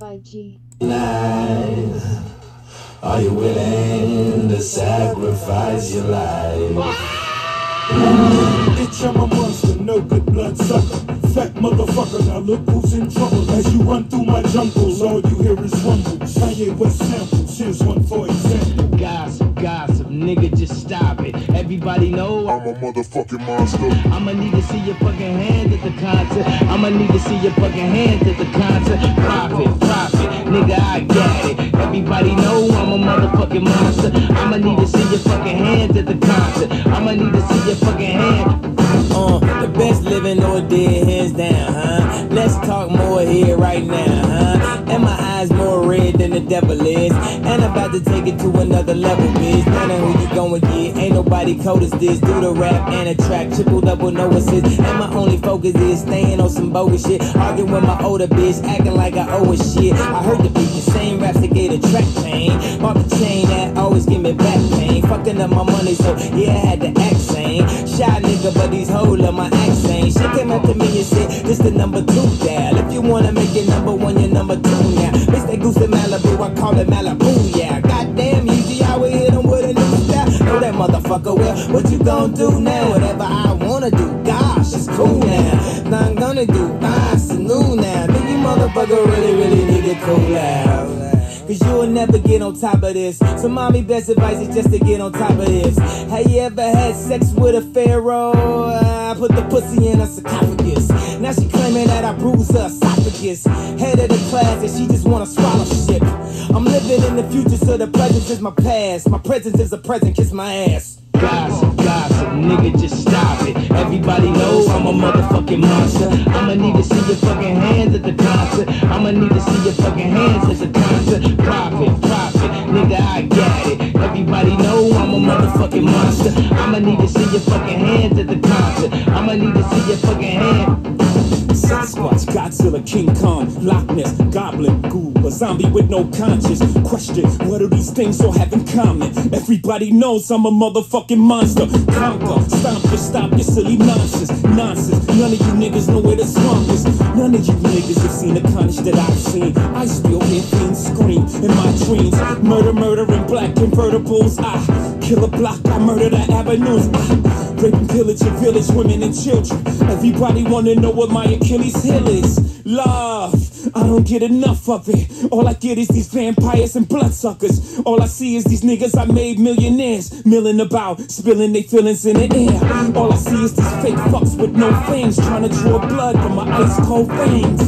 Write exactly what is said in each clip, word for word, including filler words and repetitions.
five G. Are you willing to sacrifice your life? Bitch, I'm a monster, no good blood sucker. Fat motherfucker, now look who's in trouble. As you run through my jungles, all you hear is rumble. Kanye West samples, here's one for example. Gossip, gossip, nigga, just stop it. Everybody know I'm a motherfucking monster. I'ma need to see your fucking hands at the concert. I'ma need to see your fucking hands at the concert. Profit, profit, nigga, I got it. Everybody know I'm a motherfucking monster. I'ma need to see your fucking hands at the concert. I'ma need to see your fucking hands. Uh, the best living or dead, hands down, huh? Let's talk more here right now, huh? And my eyes more red than the devil is. And I'm about to take it to another level, bitch. Know who you gon' get, ain't nobody cold as this. Do the rap and a track, triple double no assist. And my only focus is staying on some bogus shit. Arguing with my older bitch, acting like I owe a shit. I heard the beat, the same raps that gave the track pain. Bought the chain that always give me back pain. Fucking up my money, so yeah, I had to act sane. Shy nigga, but these hoes love my accent. She came up to me and said, this the number two dial. If you wanna make it number one, you're number two now. Bitch, that goose in Malibu, I call it Malibu, yeah. Goddamn, easy, I would hit them with a new style. Know that motherfucker, well, what you gonna do now? Whatever I wanna do, gosh, it's cool now. Now I'm gonna do, ah, it's new now. Think you motherfucker really, really need to cool out. Cause you'll never get on top of this. So mommy, best advice is just to get on top of this. Have you ever had sex with a pharaoh? I put the pussy in her sarcophagus. Now she claiming that I bruised her esophagus. Head of the class and she just wanna swallow shit. I'm living in the future, so the present is my past. My presence is a present, kiss my ass. Gossip, gossip, nigga, just stop it. Everybody know I'm a motherfucking monster. I'ma need to see your fucking hands at the concert. I'ma need to see your fucking hands at the concert. Profit, profit, nigga, I got it. Everybody know I'm a motherfucking monster. I'ma need to see your fucking hands at the concert. I'ma need to see your fucking hands. Sasquatch, Godzilla, King Kong, Loch Ness, Goblin, Ghoul, a zombie with no conscience. Question, what do these things all have in common? Everybody knows I'm a motherfucking monster. Conquer, stomp your, stop your silly nonsense. Nonsense, none of you niggas know where the swamp is. None of you niggas have seen the carnage that I've seen. I still hear things scream in my dreams. Murder, murder in black convertibles. I kill a block, I murder the avenues. I rape and pillage and village women and children. Everybody wanna know what my Achilles heel is. Love, I don't get enough of it. All I get is these vampires and bloodsuckers. All I see is these niggas I made millionaires, milling about, spilling their feelings in the air. All I see is these fake fucks with no fangs, trying to draw blood from my ice cold veins.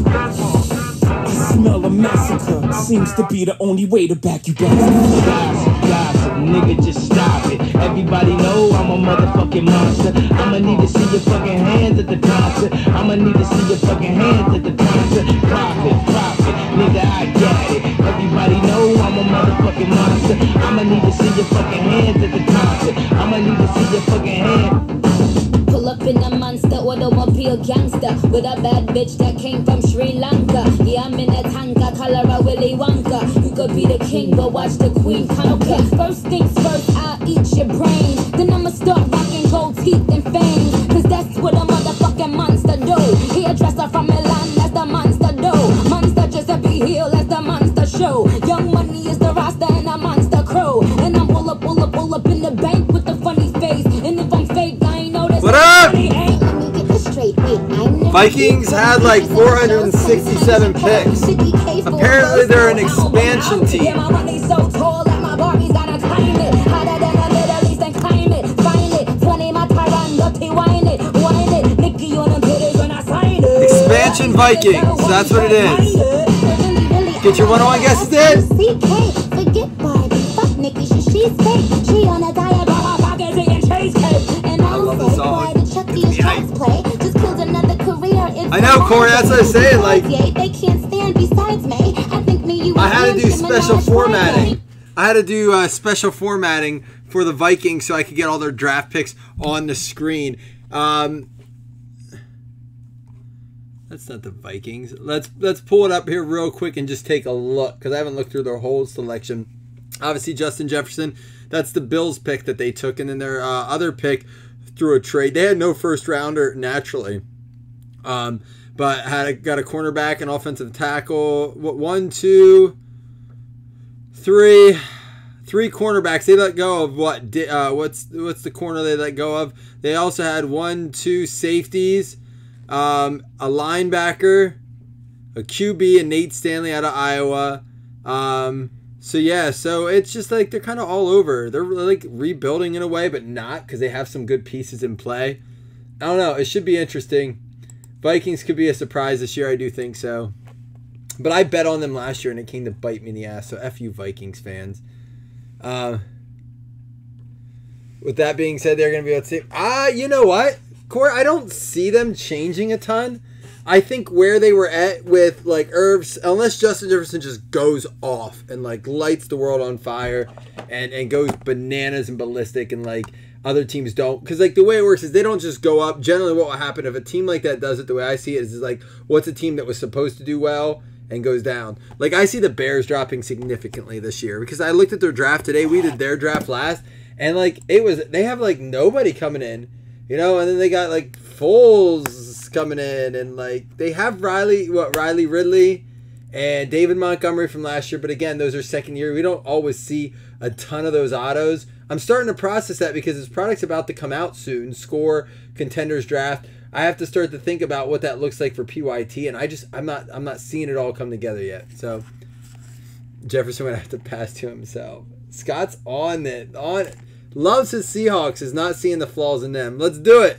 I smell a massacre, seems to be the only way to back you down. Gossip, gossip, nigga, just stop it. Everybody know I'm a motherfucking monster. I'ma need to see your fucking hands at the concert. I'ma need to see your fucking hands at the concert. Profit, profit, nigga, I got it. Everybody know I'm a motherfucking monster. I'ma need to see your fucking hands at the concert. I'ma need to see your fucking hands. Pull up in a monster automobile gangster with a bad bitch that came from Sri Lanka. Yeah, I'm in a tanka, color a Willy Wonka. You could be the king, but watch the queen conquer. First things first, I'll eat your brains. Then I'ma start rocking gold teeth and fangs. Cause that's what a motherfucking monster do. Hairdresser from Milan, that's the monster do. Monster Giuseppe Hill, that's the monster show. Young Money is the roster and a monster crow. And I'm pull up, pull up, pull up in the bank with the funny face. And if I'm fake, I ain't know this. What up? Vikings had like four hundred sixty-seven picks. Apparently they're an expansion team. Expansion Vikings, that's what it is. Get your one-on-one guesses in. Forget Barbie, fuck Nikki, she, she's fake. She on a diet, blah, blah, blah, and cheesecake. And I love this song. I know, Corey, that's what I was saying, like, they can't stand besides me. I think me, you I had to do special formatting. I had to do uh, special formatting for the Vikings so I could get all their draft picks on the screen. Um, that's not the Vikings. Let's let's pull it up here real quick and just take a look, because I haven't looked through their whole selection. Obviously, Justin Jefferson, that's the Bills pick that they took, and then their uh, other pick through a trade. They had no first rounder naturally. Um, but had a, got a cornerback, an offensive tackle. One, two, three, three cornerbacks. They let go of what? Uh, what's what's the corner they let go of? They also had one, two safeties, um, a linebacker, a Q B, and Nate Stanley out of Iowa. Um, so yeah, so it's just like they're kind of all over. They're like rebuilding in a way, but not, because they have some good pieces in play. I don't know. It should be interesting. Vikings could be a surprise this year. I do think so. But I bet on them last year, and it came to bite me in the ass. So F you Vikings fans. Uh, with that being said, they're going to be able to say, ah, you know what, Corey? I don't see them changing a ton. I think where they were at with, like, Irvs, unless Justin Jefferson just goes off and, like, lights the world on fire and, and goes bananas and ballistic and, like, other teams don't. Because, like, the way it works is they don't just go up. Generally, what will happen if a team like that does it, the way I see it, is, is like, what's a team that was supposed to do well and goes down? Like, I see the Bears dropping significantly this year because I looked at their draft today. We did their draft last. And, like, it was, they have, like, nobody coming in, you know, and then they got, like, Foles coming in, and, like, they have Riley, what, Riley Ridley and David Montgomery from last year, but again, those are second year. We don't always see a ton of those autos. I'm starting to process that because this product's about to come out soon, Score, Contenders Draft. I have to start to think about what that looks like for P Y T, and I just, I'm not, I'm not seeing it all come together yet. So, Jefferson would have to pass to himself. Scott's on it, on it. Loves his Seahawks, is not seeing the flaws in them. Let's do it.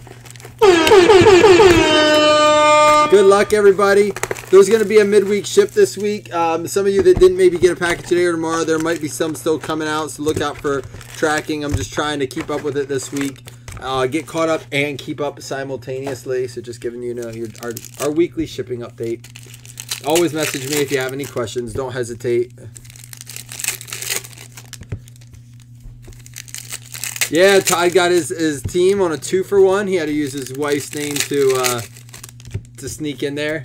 Good luck, everybody. There's going to be a midweek ship this week. Um, some of you that didn't maybe get a package today or tomorrow, there might be some still coming out, so look out for tracking. I'm just trying to keep up with it this week. Uh, get caught up and keep up simultaneously. So just giving you, you know, your, our, our weekly shipping update. Always message me if you have any questions. Don't hesitate. Yeah, Ty got his, his team on a two for one. He had to use his wife's name to uh, to sneak in there.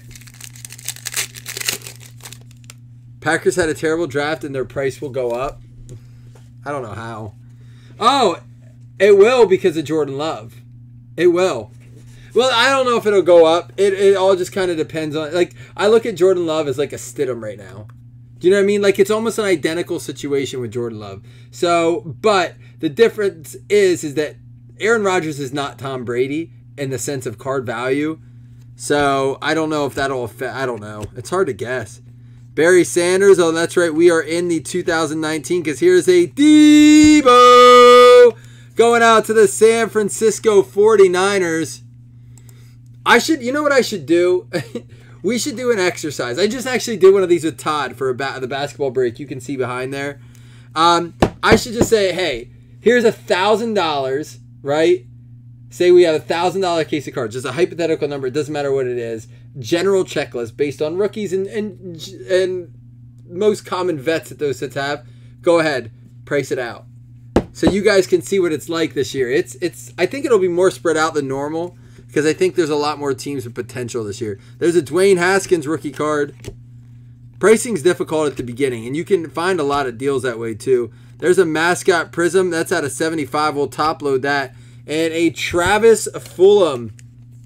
Packers had a terrible draft and their price will go up. I don't know how. Oh, it will because of Jordan Love. It will. Well, I don't know if it'll go up. It, it all just kind of depends on... Like, I look at Jordan Love as like a Stidham right now. Do you know what I mean? Like, it's almost an identical situation with Jordan Love. So, but the difference is, is that Aaron Rodgers is not Tom Brady in the sense of card value. So, I don't know if that'll affect... I don't know. It's hard to guess. Barry Sanders. Oh, that's right. We are in the two thousand nineteen because here's a Debo going out to the San Francisco forty-niners. I should... You know what I should do? We should do an exercise. I just actually did one of these with Todd for a ba the basketball break. You can see behind there. Um, I should just say, hey, here's a thousand dollars, right? Say we have a thousand dollar case of cards. Just a hypothetical number. It doesn't matter what it is. General checklist based on rookies and and and most common vets that those sets have. Go ahead, price it out, so you guys can see what it's like this year. It's it's. I think it'll be more spread out than normal. Because I think there's a lot more teams with potential this year. There's a Dwayne Haskins rookie card. Pricing's difficult at the beginning, and you can find a lot of deals that way too. There's a Mascot Prism. That's out of seventy-five. We'll top load that. And a Travis Fulham.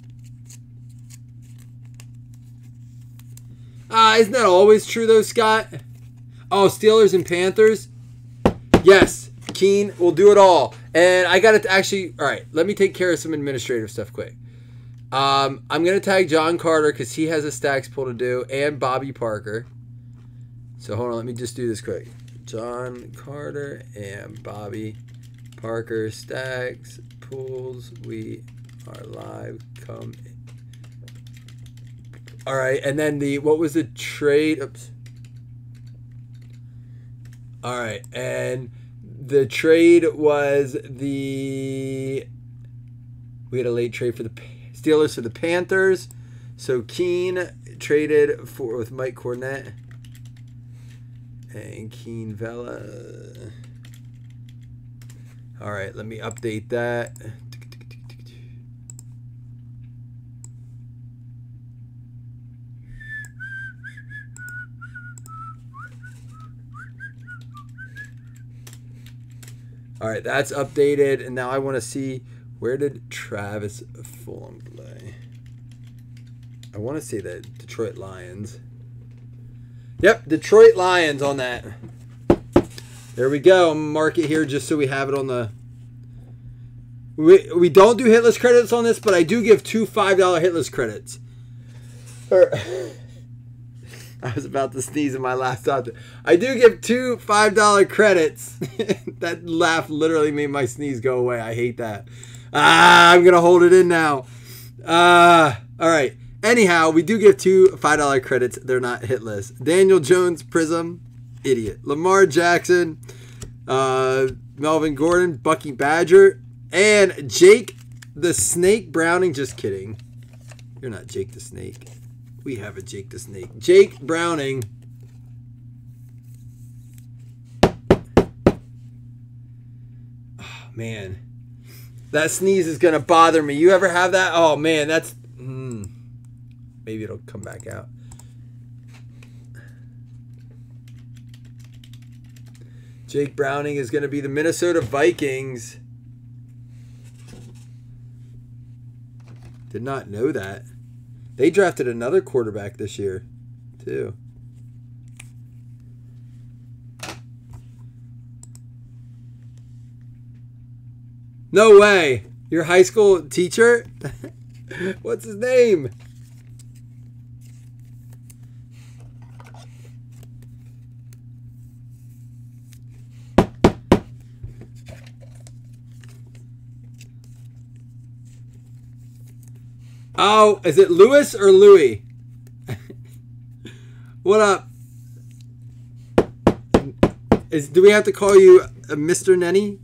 Ah, uh, isn't that always true though, Scott? Oh, Steelers and Panthers? Yes, Keen, we'll do it all. And I got to actually... All right, let me take care of some administrative stuff quick. Um, I'm going to tag John Carter because he has a stacks pull to do, and Bobby Parker. So hold on, let me just do this quick. John Carter and Bobby Parker stacks pulls. We are live. Come in. All right, and then the, what was the trade? Oops. All right, and the trade was the, we had a late trade for the Steelers for the Panthers. So Keen traded for with Mike Cornett and Keen Vela. All right, let me update that. All right, that's updated, and now I want to see, where did Travis Fulham play? I want to say the Detroit Lions. Yep, Detroit Lions on that. There we go. I'm gonna mark it here just so we have it on the... We, we don't do hitless credits on this, but I do give two five dollar hitless credits. Or, I was about to sneeze in my laptop. I do give two five dollar credits. That laugh literally made my sneeze go away. I hate that. Ah, I'm going to hold it in now. Ah, uh, all right. Anyhow, we do give two five dollar credits. They're not hitless. Daniel Jones, Prism, idiot. Lamar Jackson, uh, Melvin Gordon, Bucky Badger, and Jake the Snake Browning. Just kidding. You're not Jake the Snake. We have a Jake the Snake. Jake Browning. Oh, man. That sneeze is going to bother me. You ever have that? Oh, man. That's... Mm, maybe it'll come back out. Jake Browning is going to be the Minnesota Vikings. Did not know that. They drafted another quarterback this year, too. No way. Your high school teacher? What's his name? Oh, is it Lewis or Louis? What up? Is do we have to call you uh, Mister Nenny?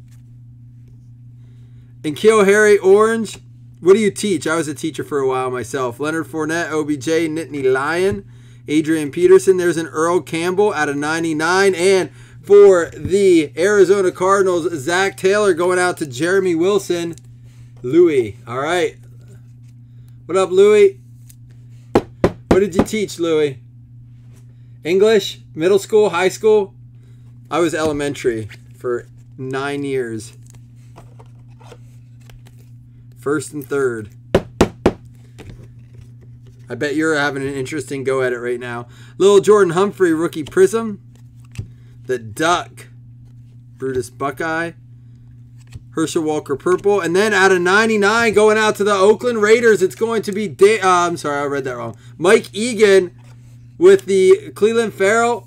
And Kill Harry Orange. What do you teach? I was a teacher for a while myself. Leonard Fournette, O B J, Nittany Lion, Adrian Peterson. There's an Earl Campbell out of ninety-nine. And for the Arizona Cardinals, Zach Taylor going out to Jeremy Wilson. Louis. All right. What up, Louis? What did you teach, Louis? English? Middle school? High school? I was elementary for nine years. First and third. I bet you're having an interesting go at it right now. Little Jordan Humphrey, rookie Prism. The Duck. Brutus Buckeye. Herschel Walker Purple. And then out of ninety-nine, going out to the Oakland Raiders, it's going to be... Da uh, I'm sorry, I read that wrong. Mike Egan with the Cleveland Farrell.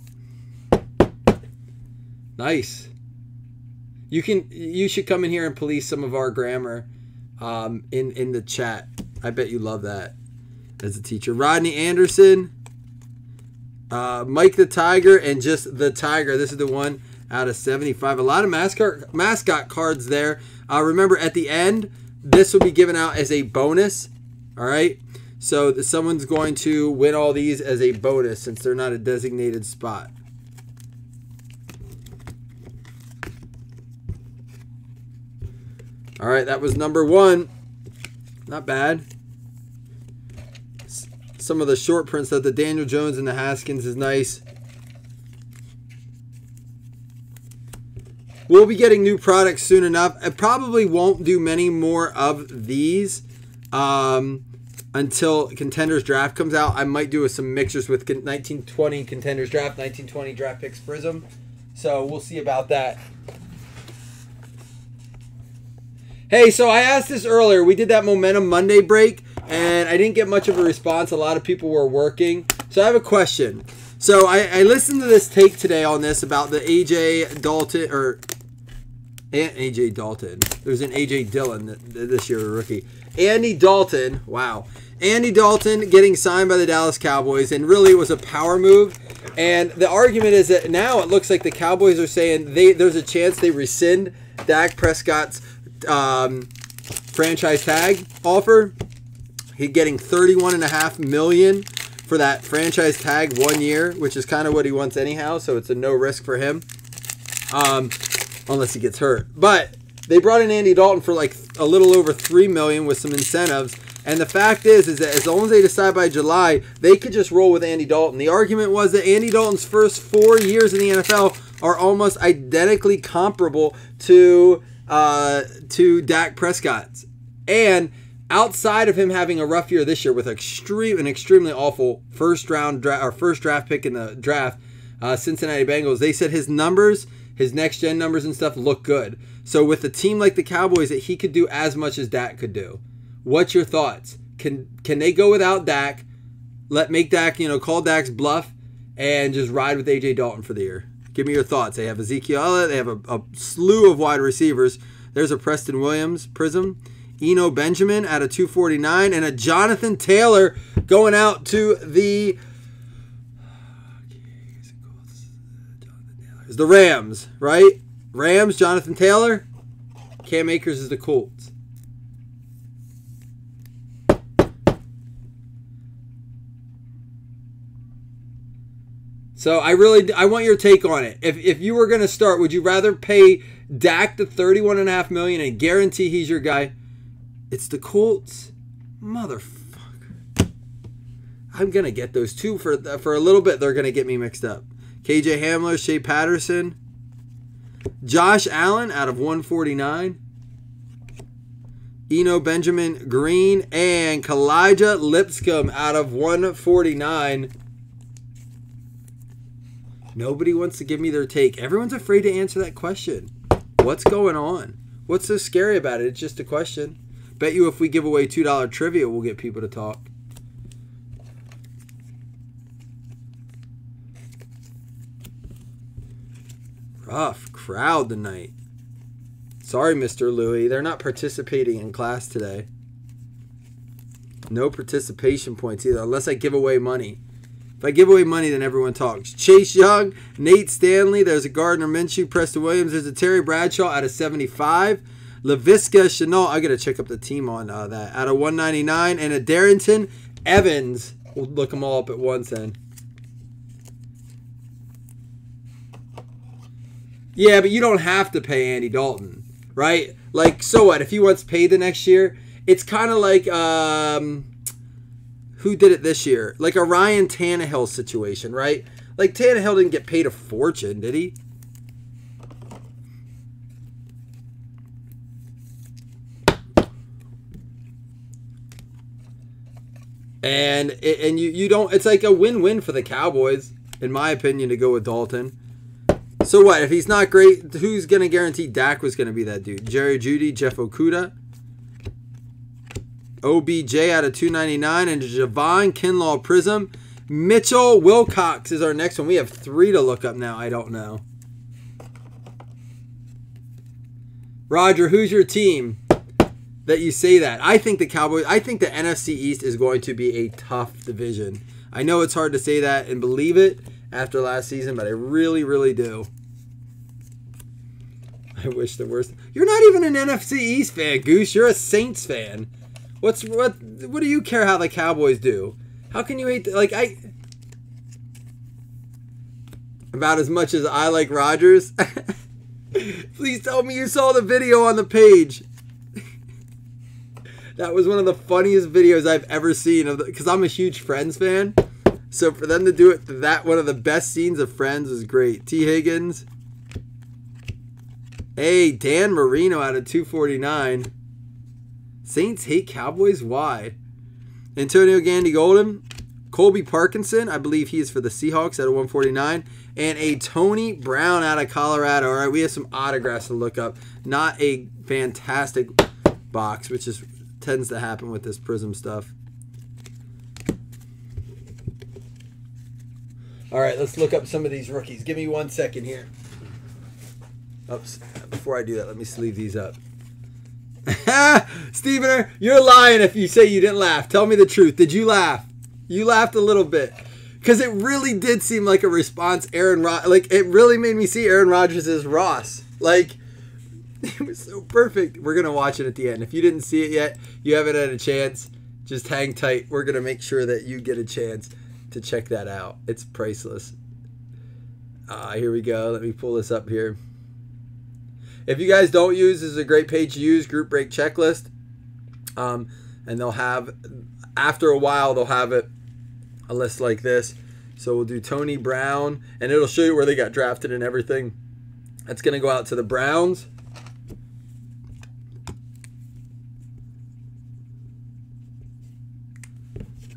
Nice. You can. You should come in here and police some of our grammar um, in, in the chat. I bet you love that as a teacher. Rodney Anderson. Uh, Mike the Tiger and just the Tiger. This is the one... out of seventy-five. A lot of mascot mascot cards there. Uh, remember, at the end, this will be given out as a bonus. All right? So someone's going to win all these as a bonus since they're not a designated spot. All right, that was number one. Not bad. Some of the short prints that the Daniel Jones and the Haskins is nice. We'll be getting new products soon enough. I probably won't do many more of these um, until Contenders Draft comes out. I might do some mixers with nineteen twenty Contenders Draft, nineteen twenty Draft Picks Prism. So we'll see about that. Hey, so I asked this earlier. We did that Momentum Monday break, and I didn't get much of a response. A lot of people were working. So I have a question. So I, I listened to this take today on this about the A J Dalton, or A J Dalton. There's an A J Dillon this year, a rookie. Andy Dalton, wow. Andy Dalton getting signed by the Dallas Cowboys, and really it was a power move. And the argument is that now it looks like the Cowboys are saying they there's a chance they rescind Dak Prescott's um, franchise tag offer. He's getting thirty-one point five million dollars for that franchise tag one year, which is kind of what he wants anyhow, so it's a no risk for him, um, unless he gets hurt. But they brought in Andy Dalton for like a little over three million dollars with some incentives, and the fact is, is that as long as they decide by July, they could just roll with Andy Dalton. The argument was that Andy Dalton's first four years in the N F L are almost identically comparable to uh, to Dak Prescott's, and outside of him having a rough year this year with extreme an extremely awful first round draft or first draft pick in the draft, uh, Cincinnati Bengals, they said his numbers, his next gen numbers and stuff look good. So with a team like the Cowboys, that he could do as much as Dak could do. What's your thoughts? Can can they go without Dak? Let make Dak, you know, call Dak's bluff and just ride with A J Dalton for the year. Give me your thoughts. They have Ezekiel Elliott. They have a, a slew of wide receivers. There's a Preston Williams prism. Eno Benjamin at a two forty-nine. And a Jonathan Taylor going out to the... the Rams, right? Rams, Jonathan Taylor. Cam Akers is the Colts. So I really, I want your take on it. If if you were going to start, would you rather pay Dak the thirty-one and a half million and guarantee he's your guy? It's the Colts, motherfucker. I'm gonna get those two for for a little bit. They're gonna get me mixed up. K J Hamler, Shea Patterson, Josh Allen out of one forty-nine. Eno Benjamin Green and Kalijah Lipscomb out of one forty-nine. Nobody wants to give me their take. Everyone's afraid to answer that question. What's going on? What's so scary about it? It's just a question. Bet you if we give away two dollar trivia, we'll get people to talk. Rough crowd tonight. Sorry, Mister Louie. They're not participating in class today. No participation points either, unless I give away money. If I give away money, then everyone talks. Chase Young, Nate Stanley. There's a Gardner Minshew, Preston Williams. There's a Terry Bradshaw out of seventy-five. Laviska Shenault. I got to check up the team on uh, that. Out of one ninety-nine. And a Darrington Evans. We'll look them all up at once then. Yeah, but you don't have to pay Andy Dalton, right? Like, so what? If he wants paid the next year, it's kind of like... Um, who did it this year? Like a Ryan Tannehill situation, right? Like Tannehill didn't get paid a fortune, did he? And and you you don't. It's like a win-win for the Cowboys, in my opinion, to go with Dalton. So what? If he's not great, who's gonna guarantee Dak was gonna be that dude? Jerry Jeudy, Jeff Okudah. O B J out of two ninety-nine and Javon Kinlaw Prism. Mitchell Wilcox is our next one. We have three to look up now. I don't know. Roger, who's your team that you say that? I think the Cowboys, I think the N F C East is going to be a tough division. I know it's hard to say that and believe it after last season, but I really, really do. I wish the worst. You're not even an N F C East fan, Goose. You're a Saints fan. What's what? What do you care how the Cowboys do? How can you hate the, like I? About as much as I like Rodgers. Please tell me you saw the video on the page. That was one of the funniest videos I've ever seen of because I'm a huge Friends fan. So for them to do it, that one of the best scenes of Friends was great. T. Higgins. Hey, Dan Marino out of two forty-nine. Saints hate Cowboys? Why? Antonio Gandy Golden. Colby Parkinson. I believe he is for the Seahawks out of one forty-nine. And a Tony Brown out of Colorado. All right, we have some autographs to look up. Not a fantastic box, which is tends to happen with this Prism stuff. All right, let's look up some of these rookies. Give me one second here. Oops. Before I do that, let me sleeve these up. Stevener, you're lying if you say you didn't laugh. Tell me the truth. Did you laugh? You laughed a little bit. Because it really did seem like a response Aaron Rod- like it really made me see Aaron Rodgers as Ross. Like, it was so perfect. We're going to watch it at the end. If you didn't see it yet, you haven't had a chance, just hang tight. We're going to make sure that you get a chance to check that out. It's priceless. Ah, here we go. Let me pull this up here. If you guys don't use, this is a great page to use, Group Break Checklist. Um, and they'll have, after a while, they'll have it, a list like this. So we'll do Tony Brown, and it'll show you where they got drafted and everything. That's going to go out to the Browns.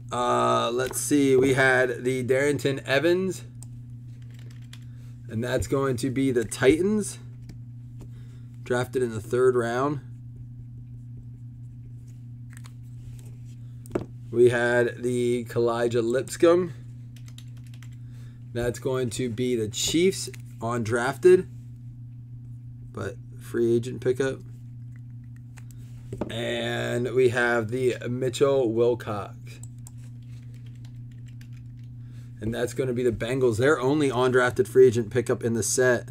Uh, let's see. We had the Darrington Evans. And that's going to be the Titans. Drafted in the third round. We had the Kalijah Lipscomb. That's going to be the Chiefs undrafted, but free agent pickup. And we have the Mitchell Wilcox. And that's going to be the Bengals. They're only undrafted free agent pickup in the set.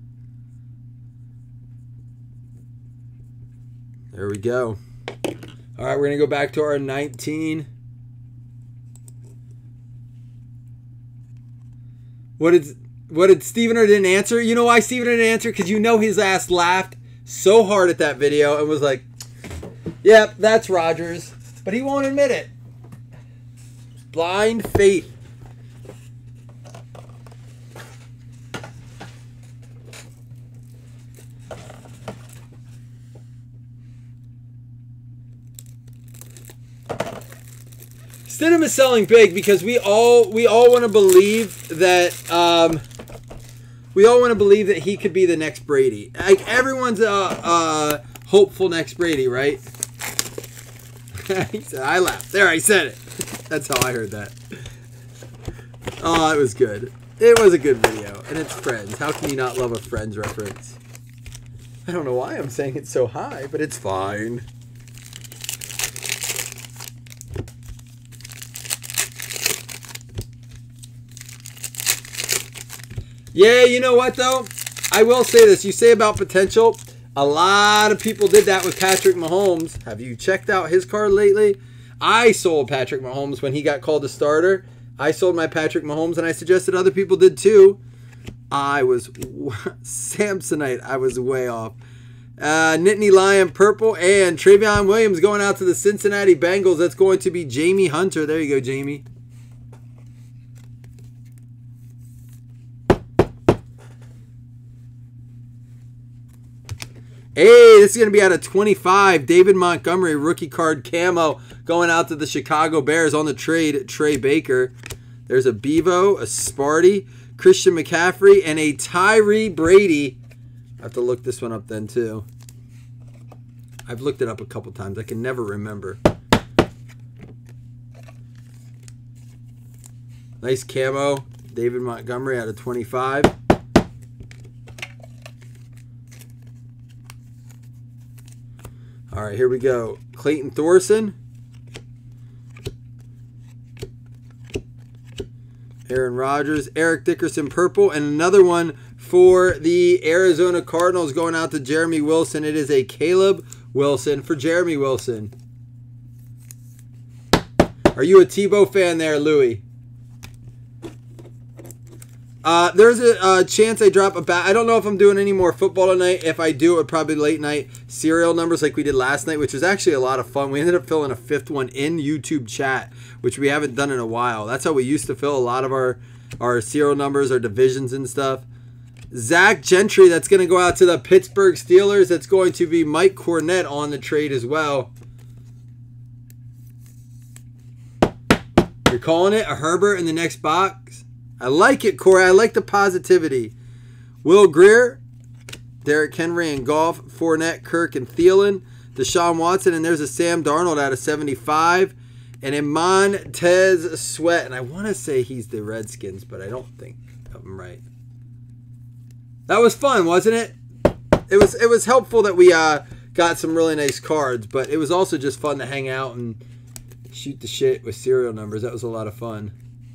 There we go. All right, we're going to go back to our nineteen. What did what did Stevener didn't answer? You know why Stevener didn't answer? Because you know his ass laughed so hard at that video and was like, yep, that's Rodgers. But he won't admit it. Blind faith. Stidham is selling big because we all we all want to believe that um, we all want to believe that he could be the next Brady. Like everyone's a uh, uh, hopeful next Brady, right? He said, "I laughed." There, I said it. That's how I heard that. Oh, it was good. It was a good video, and it's Friends. How can you not love a Friends reference? I don't know why I'm saying it so high, but it's fine. Yeah, you know what, though? I will say this. You say about potential. A lot of people did that with Patrick Mahomes. Have you checked out his card lately? I sold Patrick Mahomes when he got called a starter. I sold my Patrick Mahomes, and I suggested other people did too. I was Samsonite. I was way off. Uh, Nittany Lion purple and Travion Williams going out to the Cincinnati Bengals. That's going to be Jamie Hunter. There you go, Jamie. Hey, this is going to be out of twenty-five. David Montgomery, rookie card camo, going out to the Chicago Bears on the trade. Trey Baker. There's a Bevo, a Sparty, Christian McCaffrey, and a Tyree Brady. I have to look this one up then, too. I've looked it up a couple times. I can never remember. Nice camo. David Montgomery out of twenty-five. All right, here we go. Clayton Thorson. Aaron Rodgers. Eric Dickerson purple. And another one for the Arizona Cardinals going out to Jeremy Wilson. It is a Caleb Wilson for Jeremy Wilson. Are you a Tebow fan there, Louie? Uh, there's a uh, chance I drop a bat. I don't know if I'm doing any more football tonight. If I do, it would probably late night serial numbers like we did last night, which was actually a lot of fun. We ended up filling a fifth one in YouTube chat, which we haven't done in a while. That's how we used to fill a lot of our, our serial numbers, our divisions and stuff. Zach Gentry, that's going to go out to the Pittsburgh Steelers. That's going to be Mike Cornett on the trade as well. You're calling it a Herbert in the next box? I like it, Corey. I like the positivity. Will Greer, Derrick Henry and Goff, Fournette, Kirk, and Thielen. Deshaun Watson, and there's a Sam Darnold out of seventy-five. And a Montez Sweat. And I want to say he's the Redskins, but I don't think I'm right. That was fun, wasn't it? It was it was helpful that we uh, got some really nice cards, but it was also just fun to hang out and shoot the shit with serial numbers. That was a lot of fun.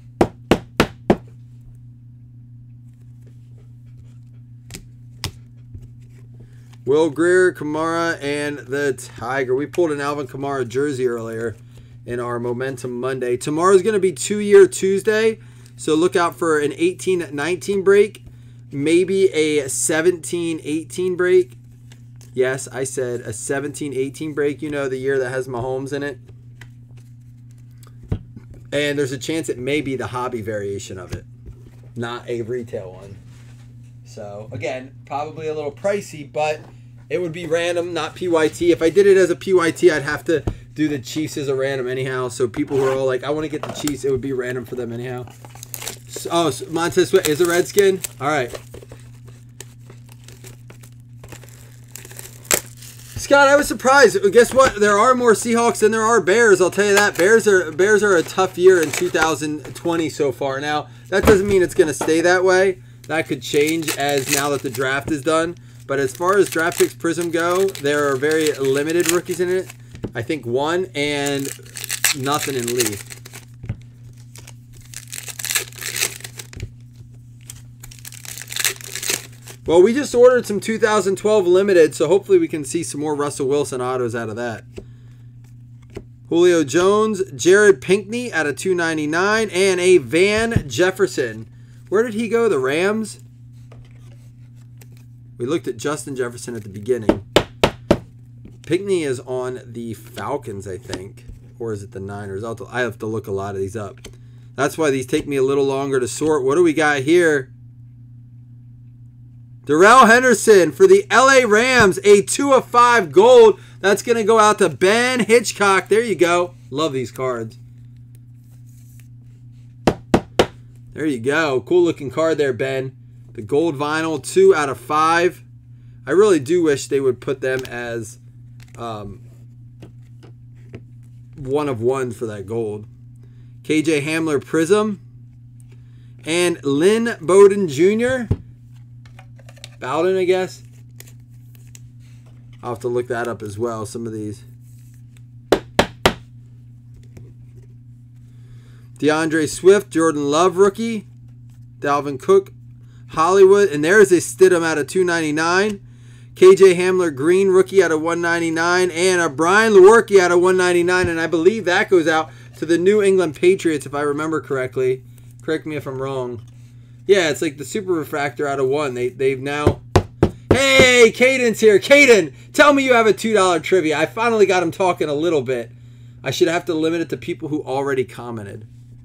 Will Greer, Kamara, and the Tiger. We pulled an Alvin Kamara jersey earlier in our Momentum Monday. Tomorrow's going to be two-year Tuesday, so look out for an eighteen nineteen break, maybe a seventeen eighteen break. Yes, I said a seventeen eighteen break. You know, the year that has Mahomes in it. And there's a chance it may be the hobby variation of it, not a retail one. So, again, probably a little pricey, but it would be random, not P Y T. If I did it as a P Y T, I'd have to do the Chiefs as a random anyhow. So people who are all like, I want to get the Chiefs, it would be random for them anyhow. So, oh, so Montez Sweat is a Redskin? All right. Scott, I was surprised. Guess what? There are more Seahawks than there are Bears. I'll tell you that. Bears are Bears are a tough year in two thousand twenty so far. Now, that doesn't mean it's going to stay that way. That could change as now that the draft is done. But as far as Draft Picks Prism go, there are very limited rookies in it. I think one and nothing in Lee. Well, we just ordered some two thousand twelve limited, so hopefully we can see some more Russell Wilson autos out of that. Julio Jones, Jared Pinkney out of two ninety-nine, and a Van Jefferson. Where did he go? The Rams? We looked at Justin Jefferson at the beginning. Pinkney is on the Falcons, I think. Or is it the Niners? I'll have, to, I have to look a lot of these up. That's why these take me a little longer to sort. What do we got here? Darrell Henderson for the L A Rams. A two of five gold. That's going to go out to Ben Hitchcock. There you go. Love these cards. There you go. Cool looking card there, Ben. The gold vinyl, two out of five. I really do wish they would put them as um, one of one for that gold. K J Hamler Prism. And Lynn Bowden Junior Bowden, I guess. I'll have to look that up as well, some of these. DeAndre Swift, Jordan Love rookie. Dalvin Cook, Hollywood. And there's a Stidham out of two ninety-nine. K J Hamler Green rookie out of one ninety-nine. And a Brian Lewerke out of one ninety-nine. And I believe that goes out to the New England Patriots, if I remember correctly. Correct me if I'm wrong. Yeah, it's like the Super Refractor out of one. They, they've now... Hey, Caden's here. Caden, tell me you have a two dollar trivia. I finally got him talking a little bit. I should have to limit it to people who already commented.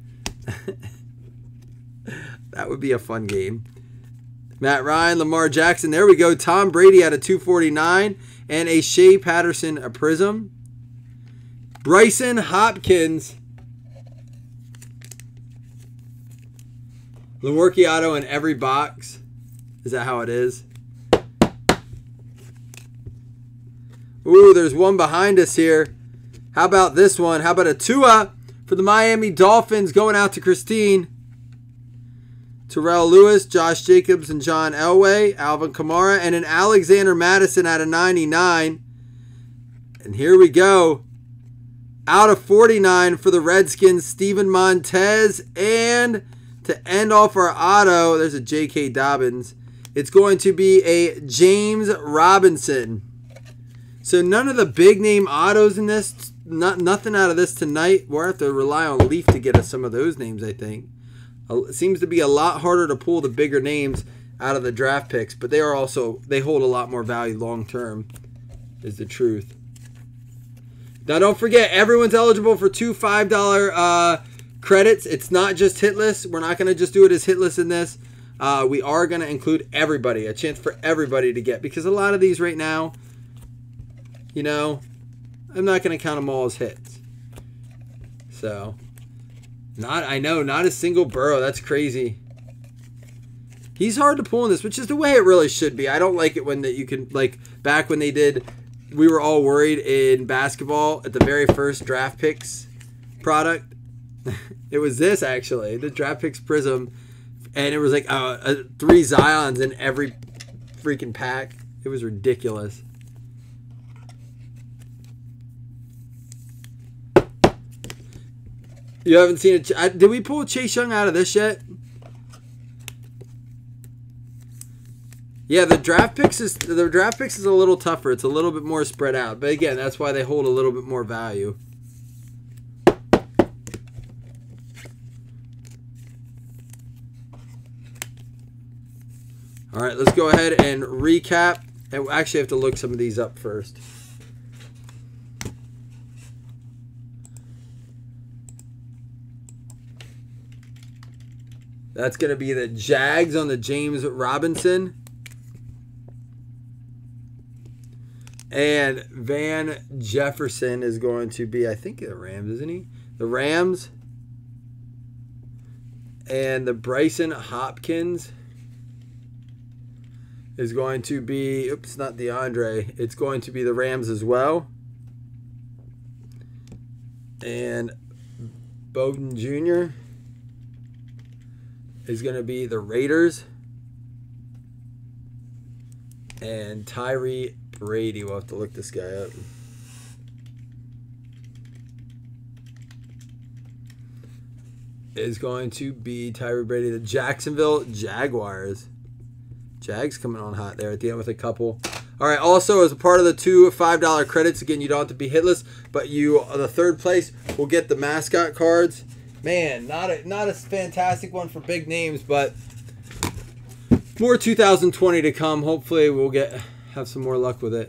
That would be a fun game. Matt Ryan, Lamar Jackson. There we go. Tom Brady out of two forty-nine. And a Shea Patterson, a Prism. Bryson Hopkins. Lewerke auto in every box. Is that how it is? Ooh, there's one behind us here. How about this one? How about a Tua for the Miami Dolphins going out to Christine? Terrell Lewis, Josh Jacobs, and John Elway. Alvin Kamara, and an Alexander Madison out of ninety-nine. And here we go. Out of forty-nine for the Redskins, Steven Montez. And to end off our auto, there's a J K. Dobbins. It's going to be a James Robinson. So none of the big name autos in this, not, nothing out of this tonight. We'll have to rely on Leaf to get us some of those names, I think. It seems to be a lot harder to pull the bigger names out of the draft picks, but they are also, they hold a lot more value long term, is the truth. Now don't forget, everyone's eligible for two five dollar uh, credits. It's not just hitless. We're not going to just do it as hitless in this. Uh, we are going to include everybody, a chance for everybody to get, because a lot of these right now, you know, I'm not going to count them all as hits. So, not, I know, not a single Burrow. That's crazy. He's hard to pull in this, which is the way it really should be. I don't like it when that you can, like, back when they did, we were all worried in basketball at the very first draft picks product. It was this, actually, the draft picks Prism. And it was like uh, uh, three Zions in every freaking pack. It was ridiculous. You haven't seen it? Did we pull Chase Young out of this yet? Yeah, the draft picks is the draft picks is a little tougher. It's a little bit more spread out. But again, that's why they hold a little bit more value. All right, let's go ahead and recap. And we'll actually have to look some of these up first. That's going to be the Jags on the James Robinson. And Van Jefferson is going to be, I think, the Rams, isn't he? The Rams. And the Bryson Hopkins is going to be, oops, not DeAndre. It's going to be the Rams as well. And Bowden Junior is going to be the Raiders. And Tyree Brady, we'll have to look this guy up. Is going to be Tyree Brady, the Jacksonville Jaguars. Jags coming on hot there at the end with a couple. All right, also as a part of the two five dollar credits, again, you don't have to be hitless, but you, the third place, will get the mascot cards. Man, not a, not a fantastic one for big names, but more two thousand twenty to come. Hopefully we'll get have some more luck with it.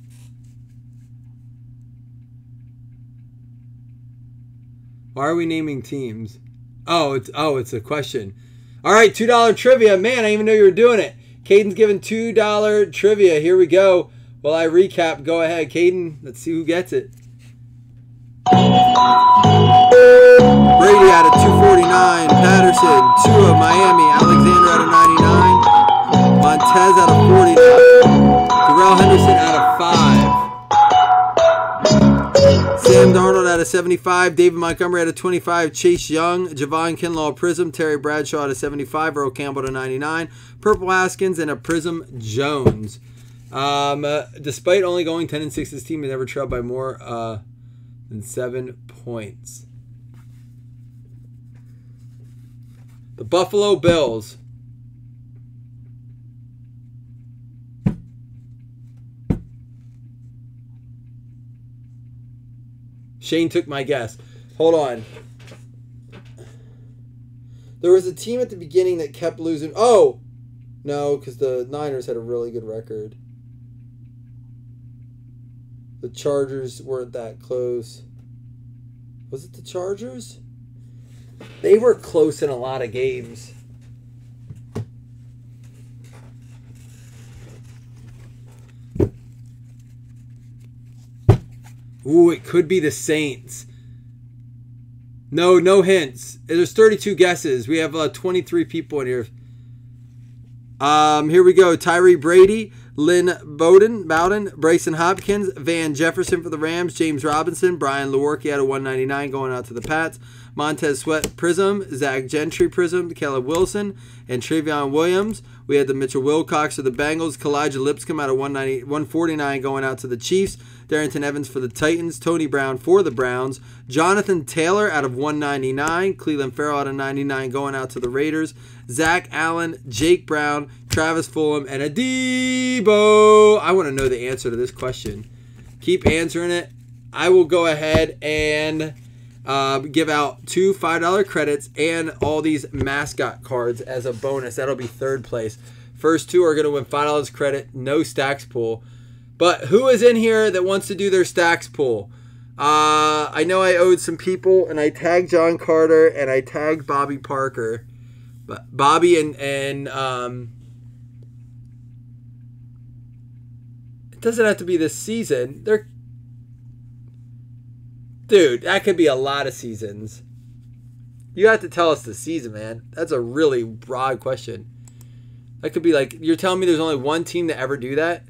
Why are we naming teams? Oh, it's oh, it's a question. All right, two dollar trivia. Man, I didn't even know you were doing it. Caden's giving two dollar trivia. Here we go. While I recap, go ahead, Caden. Let's see who gets it. Brady out of two forty-nine. Patterson, two of Miami. Alexander out of ninety-nine. Montez out of forty-nine. Darrell Henderson out of five. Sam Darnold out of seventy-five. David Montgomery out of twenty-five. Chase Young. Javon Kinlaw Prism. Terry Bradshaw out of seventy-five. Earl Campbell to ninety-nine. Purple Haskins and a Prism Jones. Um, uh, despite only going ten and six, this team has never trailed by more uh, than seven points. The Buffalo Bills. Shane took my guess. Hold on. There was a team at the beginning that kept losing. Oh! No, because the Niners had a really good record. The Chargers weren't that close. Was it the Chargers? They were close in a lot of games. Ooh, it could be the Saints. No, no hints. There's thirty-two guesses. We have uh, twenty-three people in here. Um, here we go. Tyree Brady, Lynn Bowden, Bowden, Bryson Hopkins, Van Jefferson for the Rams, James Robinson, Brian Lewerke out of one ninety-nine going out to the Pats, Montez Sweat Prism, Zach Gentry Prism, Caleb Wilson, and Trevion Williams. We had the Mitchell Wilcox of the Bengals, Kalijah Lipscomb out of one forty-nine going out to the Chiefs, Darrington Evans for the Titans, Tony Brown for the Browns, Jonathan Taylor out of one ninety-nine, Cleveland Farrell out of ninety-nine going out to the Raiders, Zach Allen, Jake Brown, Travis Fulham, and Adebo. I want to know the answer to this question. Keep answering it. I will go ahead and uh, give out two five dollar credits and all these mascot cards as a bonus. That'll be third place. First two are going to win five dollars credit, no stacks pool. But who is in here that wants to do their stacks pool? Uh, I know I owed some people, and I tagged John Carter, and I tagged Bobby Parker. But Bobby and, and um, it doesn't have to be this season. They're, dude, that could be a lot of seasons. You have to tell us the season, man. That's a really broad question. That could be like, you're telling me there's only one team to ever do that?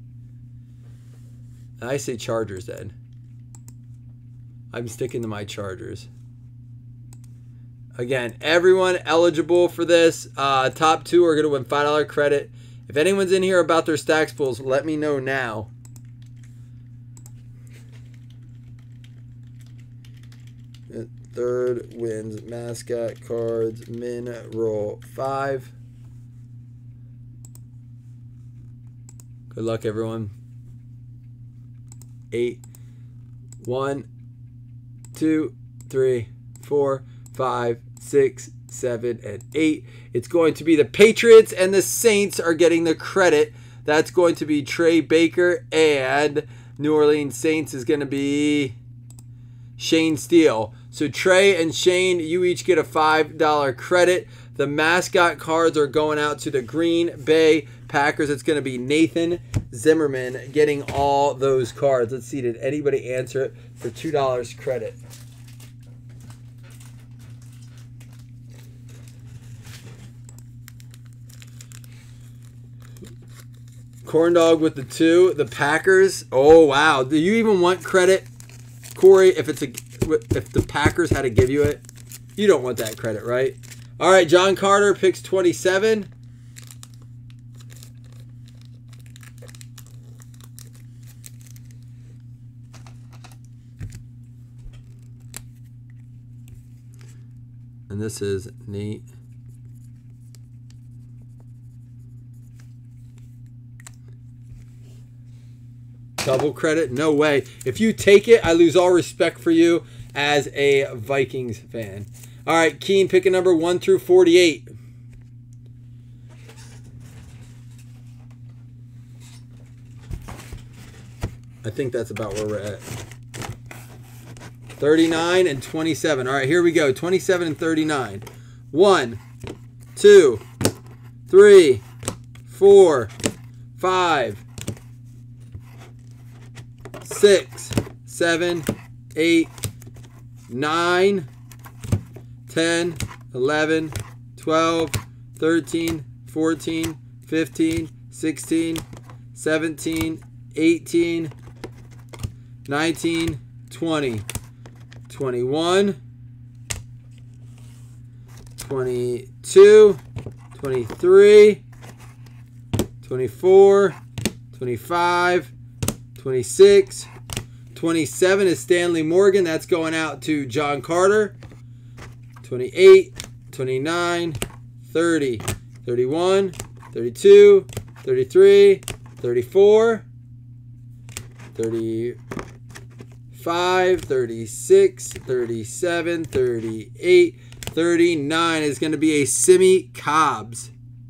I say Chargers then. I'm sticking to my Chargers. Again, everyone eligible for this. Uh, top two are going to win five dollar credit. If anyone's in here about their stacks pools, let me know now. Third wins mascot cards. Min roll five. Good luck, everyone. Eight. One, two, three, four, five, six, seven, and eight. It's going to be the Patriots and the Saints are getting the credit. That's going to be Trey Baker, and New Orleans Saints is going to be Shane Steele. So Trey and Shane, you each get a five dollar credit. The mascot cards are going out to the Green Bay Packers. It's going to be Nathan Zimmerman getting all those cards. Let's see, did anybody answer it for two dollars credit? Corn Dog with the two. The Packers. Oh, wow. Do you even want credit, Corey, if it's a if the Packers had to give you it? You don't want that credit, right? All right, John Carter picks twenty-seven. And this is Nate. Double credit? No way. If you take it, I lose all respect for you as a Vikings fan. All right, Keen picking number one through forty-eight. I think that's about where we're at. thirty-nine and twenty-seven. All right, here we go. twenty-seven and thirty-nine. One, two, three, four, five, six, seven, eight, nine, ten, eleven, twelve, thirteen, fourteen, fifteen, sixteen, seventeen, eighteen, nineteen, twenty, twenty-one, twenty-two, twenty-three, twenty-four, twenty-five, twenty-six, twenty-seven is Stanley Morgan. That's going out to John Carter. twenty-eight, twenty-nine, thirty, thirty-one, thirty-two, thirty-three, thirty-four, thirty-five, thirty-six, thirty-seven, thirty-eight, thirty-nine is going to be a Simi Cobbs.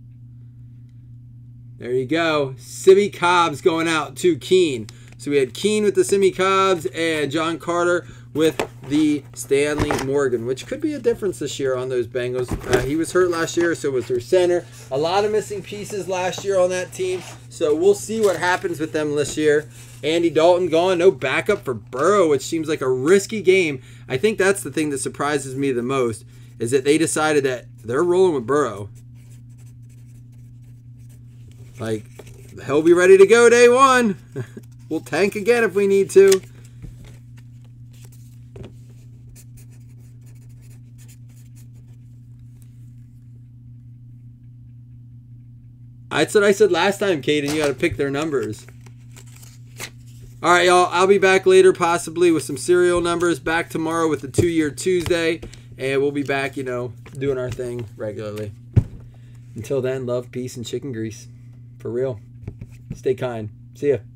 There you go. Simi Cobbs going out to Keen. So we had Keen with the Simi Cobbs and John Carter with the Stanley Morgan, which could be a difference this year on those Bengals. Uh, he was hurt last year, so was their center. A lot of missing pieces last year on that team, so we'll see what happens with them this year. Andy Dalton gone, no backup for Burrow, which seems like a risky game. I think that's the thing that surprises me the most, is that they decided that they're rolling with Burrow. Like, he'll be ready to go day one. We'll tank again if we need to. That's what I said last time, Caden. You got to pick their numbers. All right, y'all. I'll be back later, possibly with some serial numbers. Back tomorrow with the two-year Tuesday. And we'll be back, you know, doing our thing regularly. Until then, love, peace, and chicken grease. For real. Stay kind. See ya.